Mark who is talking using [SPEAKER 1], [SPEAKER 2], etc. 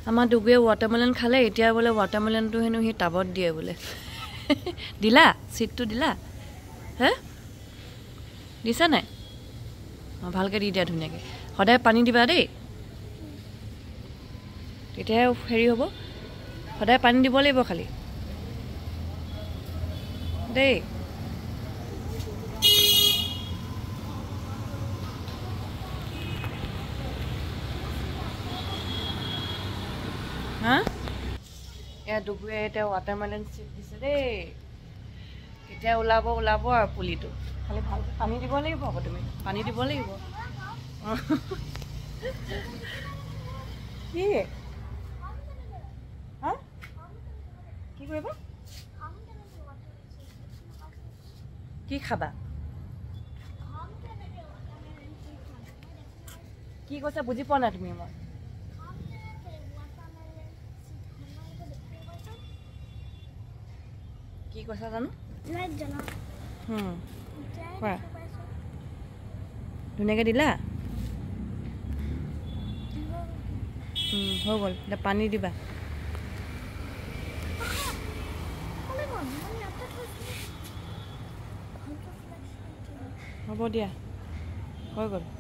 [SPEAKER 1] আমাৰ দুগুৱে ৱাটাৰমেলন খালে এতিয়া বোলে ৱাটাৰমেলনটো হেনো সি টাবত দিয়ে বোলে দিলা সিটটো দিলা হে দিছা নাই ভালকে দি দিয়া ধুনীয়াকে সদায় পানী দিবা দেই তেতিয়া হেৰি হ'ব সদায় পানী দিব লাগিব খালি দেই হা এয়া দুগুৱে এতিয়া ৱাটাৰমেলন চিট দিছে দেই কেতিয়া ওলাব আৰু পুলিটো খালি ভালকৈ পানী দিব লাগিব আকৌ তুমি পানী দিব লাগিব কি হা কি কৰিবা কি খাবা কি কৈছা বুজি পোৱা নাই তুমি মই কি কৈছা জানো কোৱা ধুনীয়াকৈ দিলা হৈ গ'ল এতিয়া পানী দিবা হ'ব দিয়া হৈ গ'ল